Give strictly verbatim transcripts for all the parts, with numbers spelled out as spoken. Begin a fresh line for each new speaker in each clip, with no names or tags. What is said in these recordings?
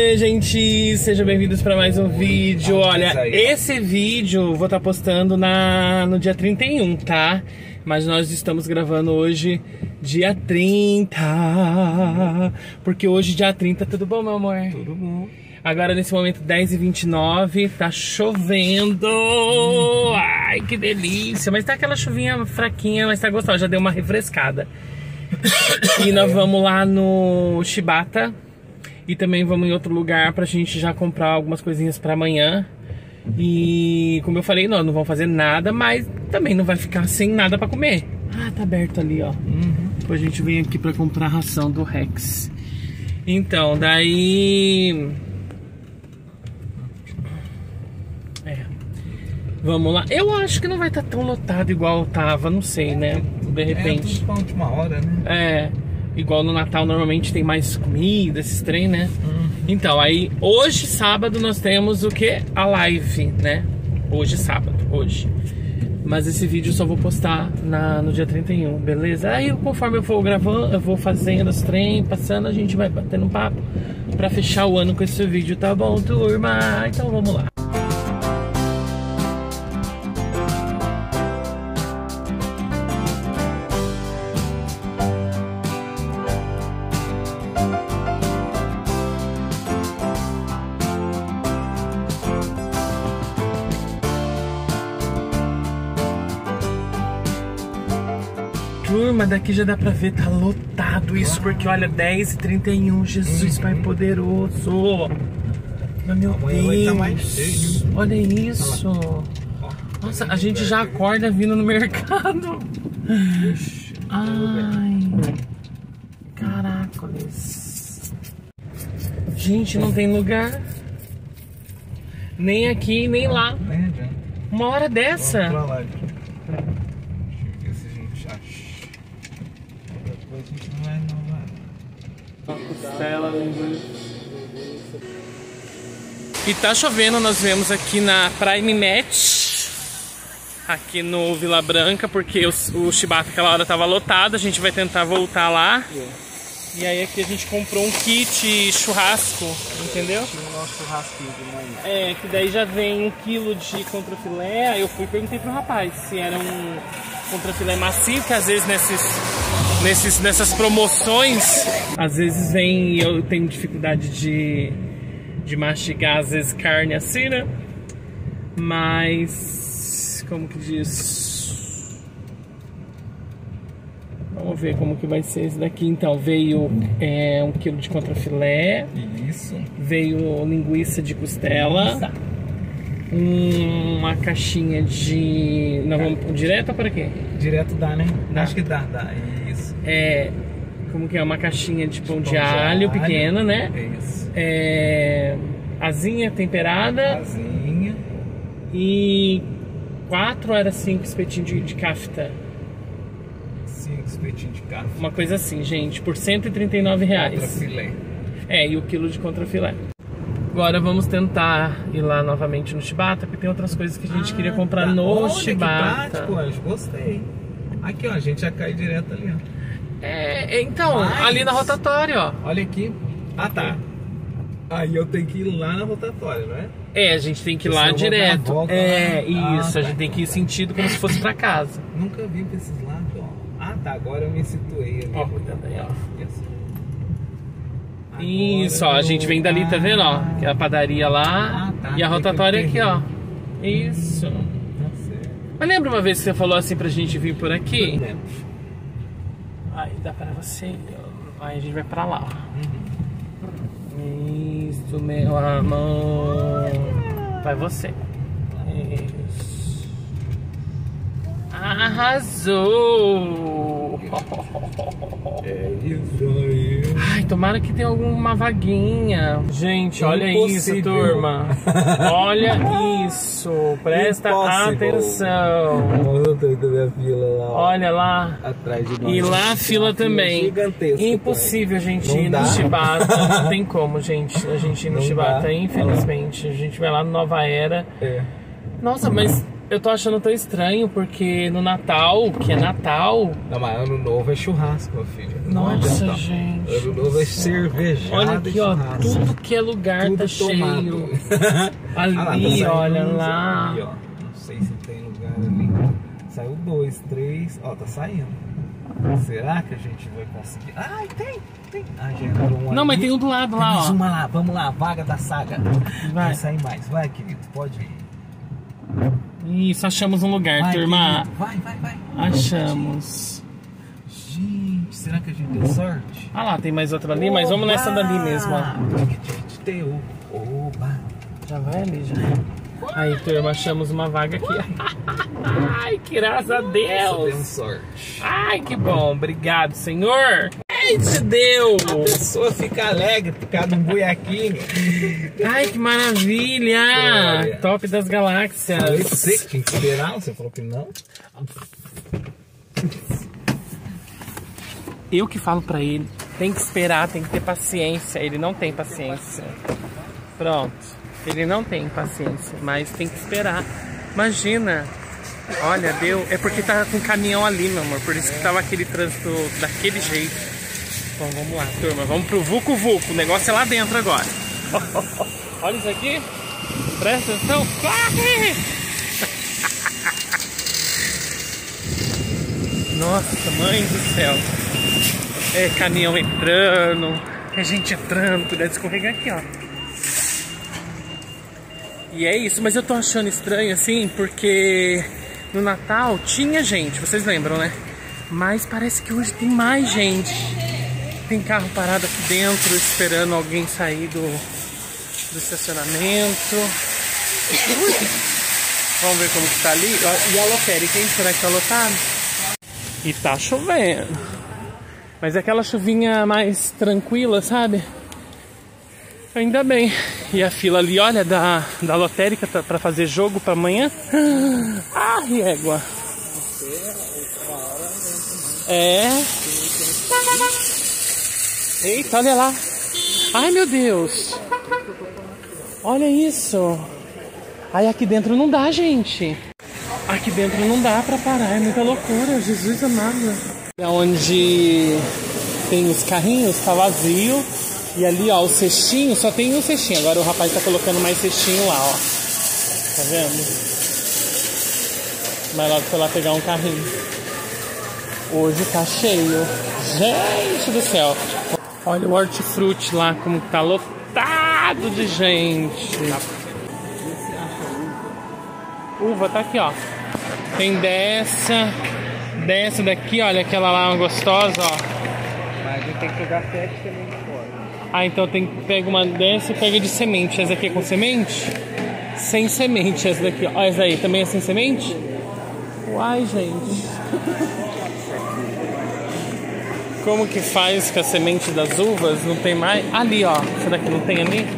Oi, gente, sejam bem-vindos para mais um vídeo. Olha, esse vídeo vou estar postando na, no dia trinta e um, tá? Mas nós estamos gravando hoje, dia trinta. Porque hoje, dia trinta, tudo bom, meu amor?
Tudo bom.
Agora, nesse momento, dez e vinte e nove, tá chovendo. Ai, que delícia. Mas tá aquela chuvinha fraquinha, mas tá gostosa, já deu uma refrescada. E nós vamos lá no Shibata. E também vamos em outro lugar pra gente já comprar algumas coisinhas pra amanhã. E como eu falei, nós não vamos fazer nada, mas também não vai ficar sem nada pra comer. Ah, tá aberto ali, ó. Uhum. Depois a gente vem aqui pra comprar a ração do Rex. Então, daí... É. Vamos lá. Eu acho que não vai estar tão lotado igual tava, não sei, né? De repente.
É, tudo pra última hora, né?
É. Igual no Natal normalmente tem mais comida, esses trem, né? Uhum. Então, aí hoje, sábado, nós temos o que? A live, né? Hoje, sábado, hoje. Mas esse vídeo eu só vou postar na, no dia trinta e um, beleza? Aí conforme eu for gravando, eu vou fazendo os trem, passando, a gente vai batendo um papo pra fechar o ano com esse vídeo, tá bom, turma? Então vamos lá. Turma, daqui já dá pra ver, tá lotado isso, porque olha, dez e trinta e um, Jesus, uhum. Pai poderoso. Meu Deus, tá mais cheio. Olha isso. Nossa, a gente já acorda vindo no mercado. Ai, caracoles. Gente, não tem lugar. Nem aqui, nem lá. Uma hora dessa. Costela, e tá chovendo, nós viemos aqui na Prime Match, aqui no Vila Branca, porque o, o Shibata aquela hora tava lotado, a gente vai tentar voltar lá. Yeah. E aí aqui a gente comprou um kit churrasco, entendeu? O nosso churrasquinho de manhã. É, que daí já vem um quilo de contrafilé. Aí eu fui e perguntei pro rapaz se era um contrafilé macio, que às vezes nesses, nesses, nessas promoções, às vezes vem e eu tenho dificuldade de, de mastigar, às vezes, carne assim, né? Mas, como que diz? Vamos ver como que vai ser esse daqui. Então, veio é, um quilo de contrafilé. Isso. Veio linguiça de costela. Isso. Uma caixinha de... Não, vamos direto ou para quê?
Direto dá, né?
Dá.
Acho que dá, dá. Isso.
É... Como que é? Uma caixinha de pão, de, pão de alho, alho pequena, né?
Isso.
É... Asinha temperada.
Asinha.
E... Quatro era cinco espetinhos de, de kafta.
Cinco espetinhos de kafta.
Uma coisa assim, gente. Por cento e trinta e nove reais.
Contrafilé.
É, e o quilo de contrafilé. Agora vamos tentar ir lá novamente no Shibata, porque tem outras coisas que a gente ah, queria comprar tá. no Olha, Shibata.
Que prático, Anjo. Gostei. Aqui, ó, a gente já cai direto ali, ó.
É, então, Mas... ali na rotatória, ó.
Olha aqui. Ah, tá. Aí eu tenho que ir lá na rotatória, não é?
É, a gente tem que ir lá direto. Volta, é,
lá.
isso,
Ah,
a gente
tá.
tem que ir sentido como se fosse pra casa.
Nunca vim pra esses lados, ó. Ah, tá, agora eu me situei ali.
Ó, cuidado aí, ó.
Isso.
Isso, ó, a gente vem dali, tá vendo, ó? Que é a padaria lá ah, tá, e a rotatória aqui, ó. Isso. Tá certo. Mas lembra uma vez que você falou assim pra gente vir por aqui?
Eu lembro.
Aí dá pra você. Aí a gente vai pra lá, ó. Uhum. Isso, meu amor. Vai você. Isso. Arrasou!
É isso aí.
Ai, tomara que tenha alguma vaguinha. Gente, olha
Impossível.
isso, turma. Olha isso. Presta
Impossível.
atenção. Olha lá.
Atrás de nós.
E lá a fila também.
Gigantesca.
Impossível a gente
Não
ir
dá.
no Shibata. Não tem como, gente. A gente ir no
Não
Shibata,
dá.
infelizmente. A gente vai lá no Nova Era.
É.
Nossa, mas eu tô achando tão estranho, porque no Natal, que é Natal...
Não, mas ano novo é churrasco, meu filho.
Nossa,
não
gente.
Ano novo é cervejada.
Olha aqui, ó, tudo que é lugar
tudo
tá
tomado.
cheio.
Ali,
Ali,
ah, lá, tá
olha
uns
lá.
ali, ó. Não sei se tem lugar ali. Saiu dois, três. Ó, tá saindo. Será que a gente vai conseguir? Ai, tem, tem. Ah, já entrou um.
Não,
ali.
mas tem um do lado lá,
mais
ó.
uma lá, vamos lá, vaga da saga.
Vai.
Vai sair mais. Vai, querido, pode ir.
Isso, achamos um lugar,
Vai,
turma.
querido. Vai, vai, vai.
Achamos.
Gente, será que a gente deu sorte?
Ah lá, tem mais outra ali, mas vamos nessa dali mesmo, ó.
Gente, oba.
Já vai ali, já. Aí, turma, achamos uma vaga aqui. Ai, que graças a Deus.
Deu sorte.
Ai, que bom. Obrigado, Senhor. Ai, te deu.
A pessoa fica alegre por causa de um buiaquinho.
Ai, que maravilha.
Glória.
Top das galáxias.
Falei pra você que tinha que esperar, você falou que não.
Eu que falo pra ele, tem que esperar, tem que ter paciência. Ele não tem paciência. Pronto. Ele não tem paciência, mas tem que esperar. Imagina. Olha, deu. É porque tá com caminhão ali, meu amor. Por isso que tava aquele trânsito daquele jeito. Bom, vamos lá, turma. Vamos pro Vucu Vucu. O negócio é lá dentro agora. Olha isso aqui. Presta atenção. Corre! Nossa, mãe do céu. É caminhão entrando. É gente entrando. Cuidado de escorregar aqui, ó. E é isso, mas eu tô achando estranho assim, porque no Natal tinha gente, vocês lembram, né? Mas parece que hoje tem mais gente. Tem carro parado aqui dentro, esperando alguém sair do, do estacionamento. Vamos ver como que tá ali. E a lotérica, hein? Será que tá lotado? E tá chovendo. Mas é aquela chuvinha mais tranquila, sabe? Ainda bem. E a fila ali, olha, da, da lotérica tá, pra fazer jogo pra amanhã. Ah, régua. É. Eita, olha lá. Ai, meu Deus. Olha isso. Ai, aqui dentro não dá, gente. Aqui dentro não dá pra parar. É muita loucura. Jesus amado. É onde tem os carrinhos, tá vazio. E ali, ó, o cestinho, só tem um cestinho. Agora o rapaz tá colocando mais cestinho lá, ó. Tá vendo? Vai logo pra lá pegar um carrinho. Hoje tá cheio. Gente do céu. Olha o hortifruti lá, como tá lotado de gente. Uva tá aqui, ó. Tem dessa. Dessa daqui, olha, aquela lá gostosa, ó.
Mas a gente tem que pegar sete também.
Ah, então tem que pegar uma dessa e pega de semente. Essa aqui é com semente? Sem semente, essa daqui. Ó, essa aí também é sem semente? Uai, gente. Como que faz com a semente das uvas? Não tem mais? Ali, ó. Será que não tem ali?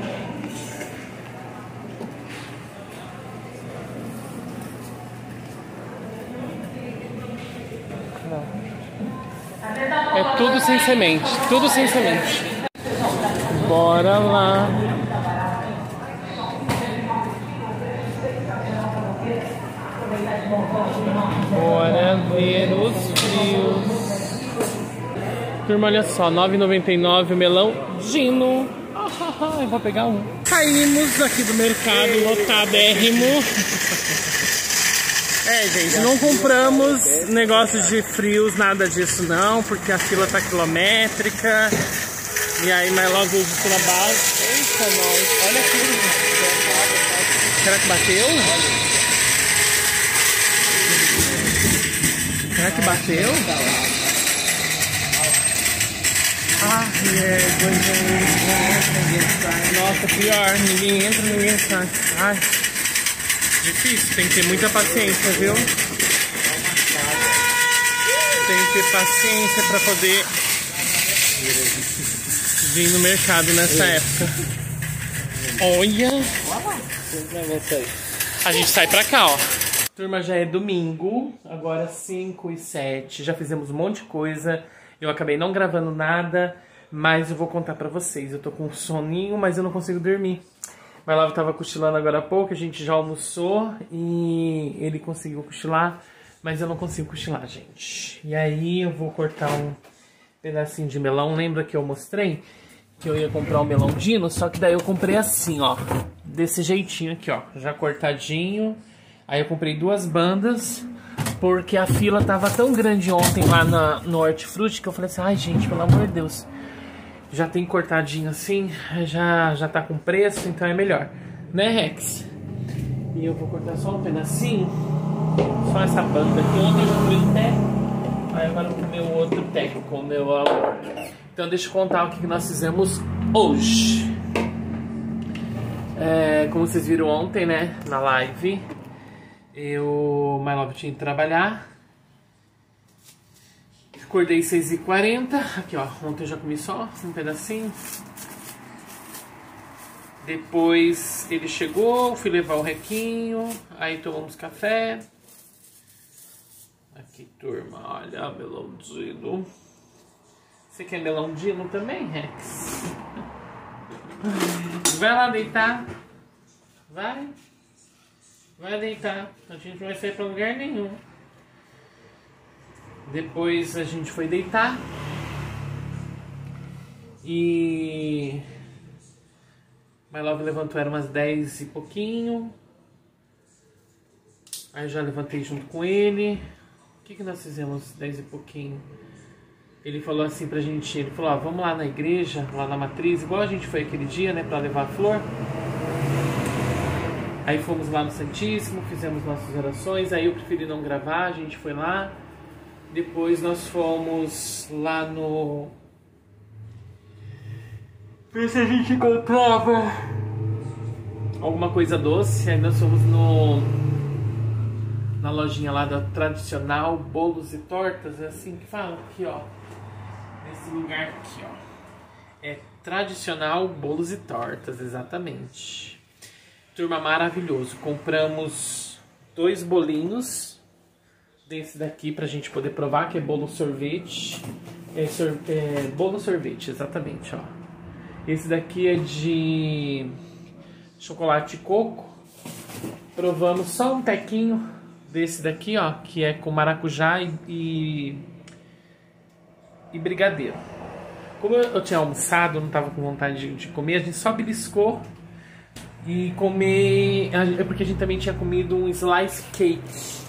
Não. É tudo sem semente. Tudo sem semente. Bora lá. Bora ver os frios. Turma, olha só, nove reais e noventa e nove centavos o melão Gino. Ah, eu vou pegar um. Saímos aqui do mercado lotadérrimo. É, gente, não compramos negócios de frios, nada disso não, porque a fila tá quilométrica. E aí, mais logo eu vou na base. Eita, nós. Olha aqui. Será que bateu? Será que bateu? Ah, é. Nossa, pior. Ninguém entra, ninguém sai. Ai. Difícil, tem que ter muita paciência, viu? Tem que ter paciência pra poder vir no mercado nessa época. Olha! A gente sai pra cá, ó. Turma, já é domingo, agora cinco e sete. Já fizemos um monte de coisa. Eu acabei não gravando nada, mas eu vou contar pra vocês. Eu tô com um soninho, mas eu não consigo dormir. My Love tava cochilando agora há pouco, a gente já almoçou e ele conseguiu cochilar, mas eu não consigo cochilar, gente. E aí eu vou cortar um pedacinho de melão. Lembra que eu mostrei que eu ia comprar um melão Dino? Só que daí eu comprei assim, ó, desse jeitinho aqui, ó, já cortadinho. Aí eu comprei duas bandas, porque a fila tava tão grande ontem lá na, no Hortifruti que eu falei assim, ai gente, pelo amor de Deus, já tem cortadinho assim, já, já tá com preço, então é melhor, né, Rex? E eu vou cortar só um pedacinho, só essa banda aqui. Ontem eu já comi um teco, aí agora eu vou comer o outro teco com o meu amor. Então deixa eu contar o que nós fizemos hoje. É, como vocês viram ontem, né, na live, eu, My Love, tinha que trabalhar. Acordei seis e quarenta. Aqui, ó. Ontem eu já comi só um pedacinho. Depois ele chegou, fui levar o Requinho. Aí tomamos café. Aqui, turma. Olha, melão Dino. Você quer melão Dino também, Rex? Vai lá deitar. Vai. Vai deitar. A gente não vai sair pra lugar nenhum. Depois a gente foi deitar. E My Love levantou, era umas dez e pouquinho. Aí eu já levantei junto com ele. O que que nós fizemos dez e pouquinho? Ele falou assim pra gente, ele falou, ó, vamos lá na igreja, lá na matriz, igual a gente foi aquele dia, né, pra levar a flor. Aí fomos lá no Santíssimo, fizemos nossas orações, aí eu preferi não gravar, a gente foi lá. Depois nós fomos lá no... ver se a gente comprava alguma coisa doce. Aí nós fomos no... na lojinha lá da Tradicional Bolos e Tortas, é assim que fala? Aqui, ó. Nesse lugar aqui, ó. É Tradicional Bolos e Tortas, exatamente. Turma, maravilhoso. Compramos dois bolinhos desse daqui pra gente poder provar, que é bolo sorvete. É, sor, é bolo sorvete, exatamente, ó. Esse daqui é de chocolate e coco. Provamos só um tequinho desse daqui, ó, que é com maracujá e, e, e brigadeiro. Como eu, eu tinha almoçado, não tava com vontade de, de comer, a gente só beliscou e comer. É porque a gente também tinha comido um slice cake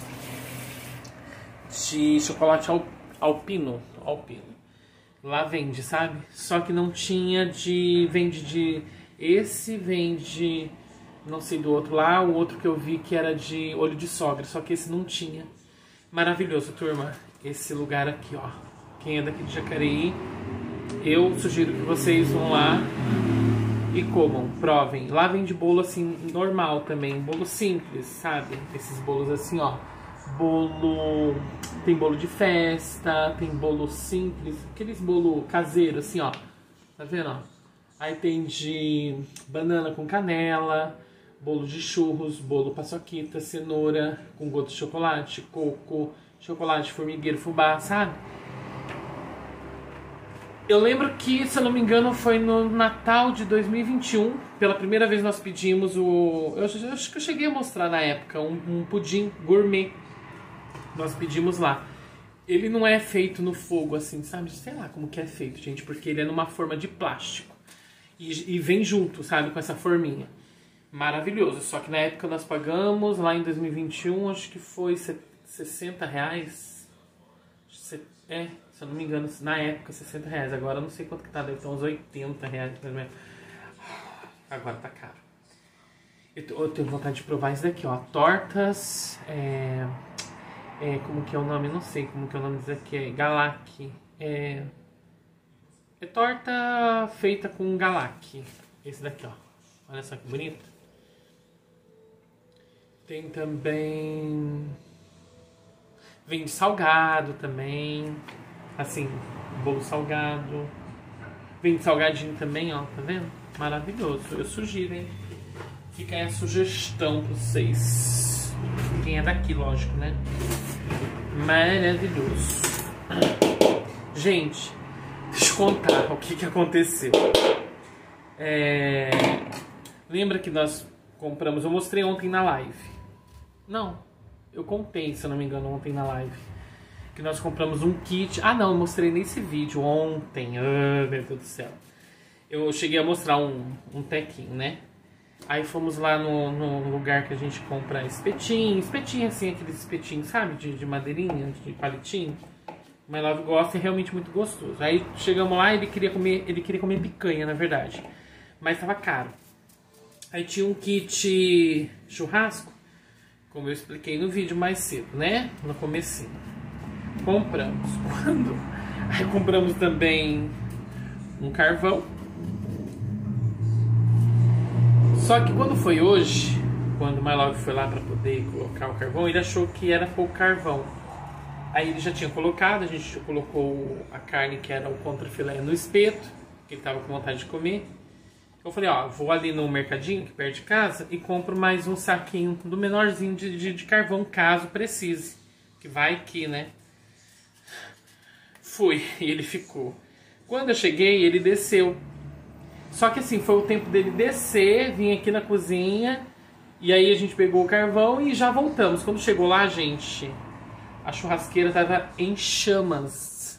de chocolate al, alpino, alpino. Lá vende, sabe? Só que não tinha de... Vende de... Esse vende... Não sei do outro lá. O outro que eu vi que era de olho de sogra. Só que esse não tinha. Maravilhoso, turma. Esse lugar aqui, ó. Quem é daqui de Jacareí, eu sugiro que vocês vão lá e comam, provem. Lá vende bolo assim, normal também. Bolo simples, sabe? Esses bolos assim, ó. Bolo... Tem bolo de festa, tem bolo simples, aqueles bolo caseiro assim, ó. Tá vendo, ó? Aí tem de banana com canela, bolo de churros, bolo paçoquita, cenoura com gosto de chocolate, coco, chocolate formigueiro, fubá, sabe? Eu lembro que, se eu não me engano, foi no Natal de dois mil e vinte e um. Pela primeira vez nós pedimos o... Eu acho que eu cheguei a mostrar na época, um, um pudim gourmet. Nós pedimos lá. Ele não é feito no fogo assim, sabe? Sei lá como que é feito, gente. Porque ele é numa forma de plástico. E, e vem junto, sabe? Com essa forminha. Maravilhoso. Só que na época nós pagamos, lá em dois mil e vinte e um, acho que foi sessenta reais. É, se eu não me engano, na época sessenta reais. Agora eu não sei quanto que tá, deve estar uns oitenta reais, mais ou menos. Agora tá caro. Eu, eu tenho vontade de provar isso daqui, ó. Tortas, é... É, como que é o nome? Não sei como que é o nome disso aqui. É Galac. É, é torta feita com Galac. Esse daqui, ó. Olha só que bonito. Tem também... Vende salgado também. Assim, bolo salgado. Vende salgadinho também, ó. Tá vendo? Maravilhoso. Eu sugiro, hein? Fica aí a sugestão pra vocês. Quem é daqui, lógico, né? Maravilhoso. Gente, deixa eu contar o que que aconteceu. É... Lembra que nós compramos, eu mostrei ontem na live. Não, eu contei, se eu não me engano, ontem na live. Que nós compramos um kit. Ah não, eu mostrei nesse vídeo ontem. Ah, meu Deus do céu. Eu cheguei a mostrar um, um tequinho, né? Aí fomos lá no, no lugar que a gente compra espetinho. Espetinho assim, aqueles espetinhos, sabe? De, de madeirinha, de palitinho. O My Love gosta, é realmente muito gostoso. Aí chegamos lá e ele queria comer, ele queria comer picanha, na verdade. Mas tava caro. Aí tinha um kit churrasco, como eu expliquei no vídeo mais cedo, né? No comecinho. Compramos. Quando? Aí compramos também um carvão. Só que quando foi hoje, quando o My Love foi lá para poder colocar o carvão, ele achou que era pouco carvão. Aí ele já tinha colocado, a gente colocou a carne que era o contrafilé no espeto, que ele tava com vontade de comer. Eu falei, ó, vou ali no mercadinho, aqui perto de casa, e compro mais um saquinho do menorzinho de, de, de carvão, caso precise. Que vai que, né? Fui, e ele ficou. Quando eu cheguei, ele desceu. Só que assim, foi o tempo dele descer, vim aqui na cozinha, e aí a gente pegou o carvão e já voltamos. Quando chegou lá, gente, a churrasqueira tava em chamas.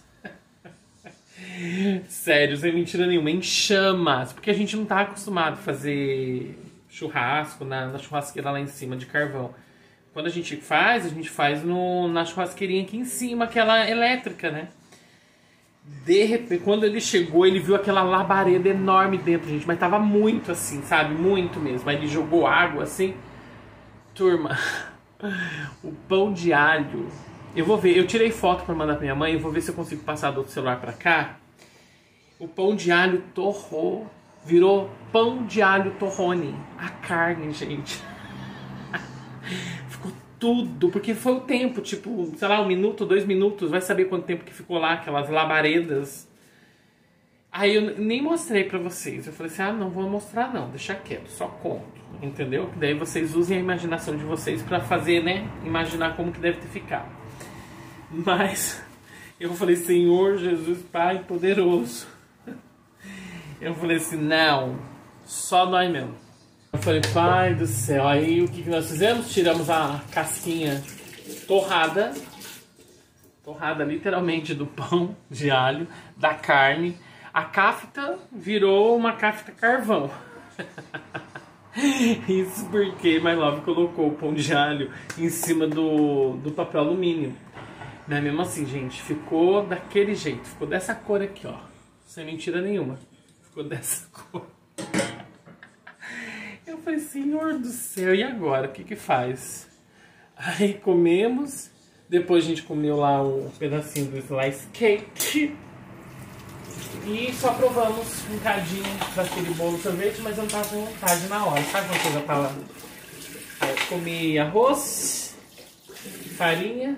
Sério, sem mentira nenhuma, em chamas. Porque a gente não tá acostumado a fazer churrasco na, na churrasqueira lá em cima de carvão. Quando a gente faz, a gente faz no, na churrasqueirinha aqui em cima, aquela elétrica, né? De repente, quando ele chegou, ele viu aquela labareda enorme dentro, gente. Mas tava muito assim, sabe? Muito mesmo. Aí ele jogou água assim. Turma, o pão de alho. Eu vou ver, eu tirei foto pra mandar pra minha mãe. Eu vou ver se eu consigo passar do outro celular pra cá. O pão de alho torrou. Virou pão de alho torrone. A carne, gente. Ficou tudo, porque foi o tempo, tipo, sei lá, um minuto, dois minutos, vai saber quanto tempo que ficou lá, aquelas labaredas. Aí eu nem mostrei pra vocês, eu falei assim, ah, não vou mostrar não, deixa quieto, só conto, entendeu? Daí vocês usem a imaginação de vocês pra fazer, né, imaginar como que deve ter ficado. Mas eu falei, Senhor Jesus, Pai poderoso. Eu falei assim, não, só nós mesmo. Eu falei, pai do céu, aí o que, que nós fizemos? Tiramos a casquinha torrada, torrada literalmente do pão de alho, da carne. A cafta virou uma cafta carvão. Isso porque My Love colocou o pão de alho em cima do, do papel alumínio. Mas mesmo assim, gente, ficou daquele jeito, ficou dessa cor aqui, ó. Sem mentira nenhuma. Ficou dessa cor. Eu falei, Senhor do céu, e agora? O que que faz? Aí comemos. Depois a gente comeu lá um pedacinho do slice cake. E só provamos um cadinho daquele bolo de sorvete, mas eu não tava com vontade na hora. Sabe quando eu já tava... Aí eu comi arroz, farinha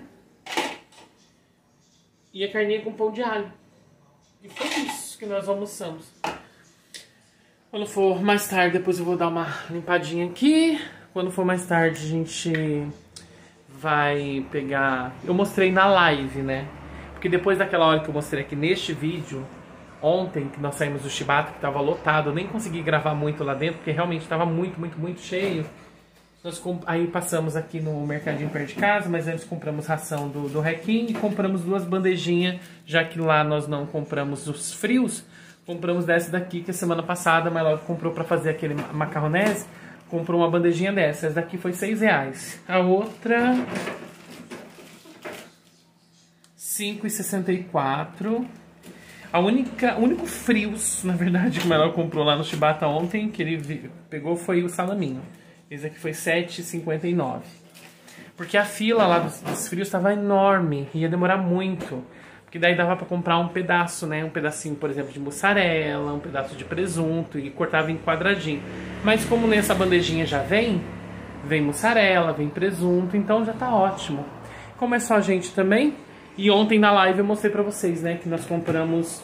e a carninha com pão de alho. E foi isso que nós almoçamos. Quando for mais tarde, depois eu vou dar uma limpadinha aqui. Quando for mais tarde, a gente vai pegar... Eu mostrei na live, né? Porque depois daquela hora que eu mostrei aqui neste vídeo, ontem, que nós saímos do Chibata, que tava lotado, eu nem consegui gravar muito lá dentro, porque realmente tava muito, muito, muito cheio. Nós comp... Aí passamos aqui no mercadinho perto de casa, mas antes compramos ração do, do Requiem e compramos duas bandejinhas, já que lá nós não compramos os frios. Compramos dessa daqui, que a semana passada a My Love comprou para fazer aquele macarronese. Comprou uma bandejinha dessa. Essa daqui foi seis reais. A outra... cinco reais e sessenta e quatro centavos. A única... O único frios, na verdade, que a My Love comprou lá no Chibata ontem, que ele pegou, foi o salaminho. Esse aqui foi sete reais e cinquenta e nove centavos. Porque a fila lá dos, dos frios estava enorme. Ia demorar muito. Porque daí dava pra comprar um pedaço, né? Um pedacinho, por exemplo, de mussarela, um pedaço de presunto e cortava em quadradinho. Mas como nessa bandejinha já vem, vem mussarela, vem presunto, então já tá ótimo. Como é só a gente também, e ontem na live eu mostrei pra vocês, né? Que nós compramos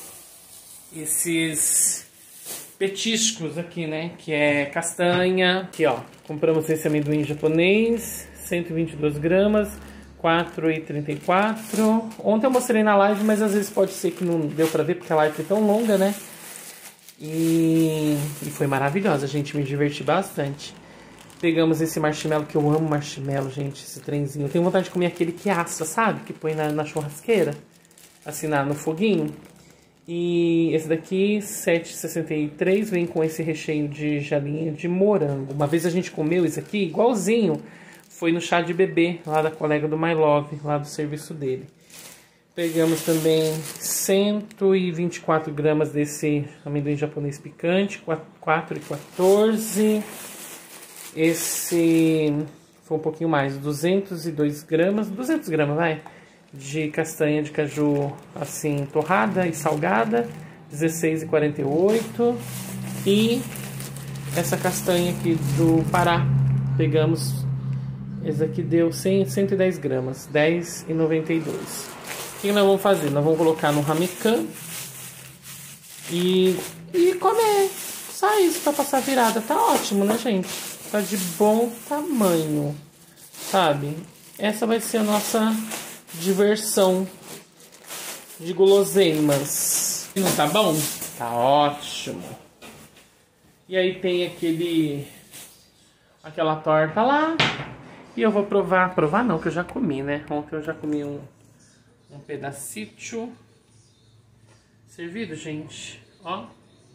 esses petiscos aqui, né? Que é castanha. Aqui, ó. Compramos esse amendoim japonês, cento e vinte e duas gramas. quatro reais e trinta e quatro centavos. Ontem eu mostrei na live, mas às vezes pode ser que não deu pra ver, porque a live foi tão longa, né? E, e foi maravilhosa, gente, me diverti bastante. Pegamos esse marshmallow, que eu amo marshmallow, gente, esse trenzinho. Eu tenho vontade de comer aquele que assa, sabe? Que põe na, na churrasqueira, assim, na, no foguinho. E esse daqui, sete reais e sessenta e três centavos, vem com esse recheio de gelinho de morango. Uma vez a gente comeu isso aqui, igualzinho. Foi no chá de bebê, lá da colega do My Love, lá do serviço dele. Pegamos também cento e vinte e quatro gramas desse amendoim japonês picante, quatro reais e quatorze centavos. Esse foi um pouquinho mais, duzentos e dois gramas, duzentos gramas, vai, de castanha de caju, assim, torrada e salgada, dezesseis reais e quarenta e oito centavos. E essa castanha aqui do Pará, pegamos, esse aqui deu cem, cento e dez gramas, dez reais e noventa e dois centavos. O que nós vamos fazer? Nós vamos colocar no ramecan e, e comer. Só isso pra passar virada. Tá ótimo, né, gente? Tá de bom tamanho, sabe? Essa vai ser a nossa diversão de guloseimas. E não tá bom? Tá ótimo. E aí tem aquele... aquela torta lá. E eu vou provar... Provar não, que eu já comi, né? Ontem eu já comi um... um pedacito servido, gente. Ó.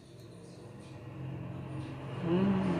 Hum.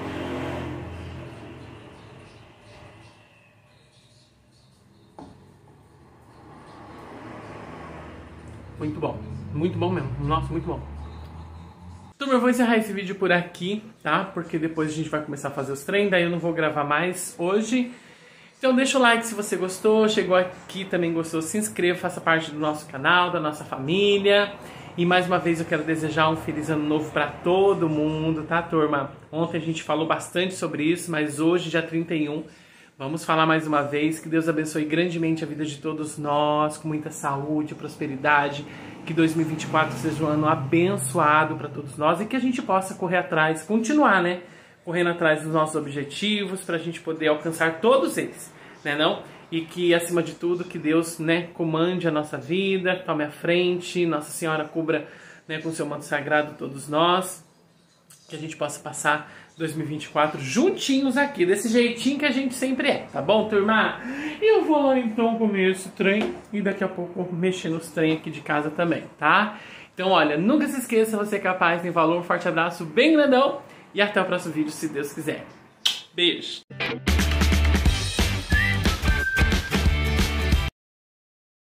Muito bom. Muito bom mesmo. Nossa, muito bom. Turma, eu vou encerrar esse vídeo por aqui, tá? Porque depois a gente vai começar a fazer os treinos, daí eu não vou gravar mais hoje. Então deixa o like se você gostou, chegou aqui também gostou, se inscreva, faça parte do nosso canal, da nossa família. E mais uma vez eu quero desejar um feliz ano novo para todo mundo, tá, turma? Ontem a gente falou bastante sobre isso, mas hoje, dia trinta e um, vamos falar mais uma vez. Que Deus abençoe grandemente a vida de todos nós, com muita saúde, prosperidade. Que dois mil e vinte e quatro seja um ano abençoado para todos nós e que a gente possa correr atrás, continuar, né? Correndo atrás dos nossos objetivos, para a gente poder alcançar todos eles, né não? E que, acima de tudo, que Deus, né, comande a nossa vida, tome a frente, Nossa Senhora cubra, né, com seu manto sagrado todos nós, que a gente possa passar dois mil e vinte e quatro juntinhos aqui, desse jeitinho que a gente sempre é, tá bom, turma? Eu vou lá então comer esse trem e daqui a pouco mexer nos trem aqui de casa também, tá? Então, olha, nunca se esqueça, você é capaz, tem valor, um forte abraço bem grandão. E até o próximo vídeo, se Deus quiser. Beijo!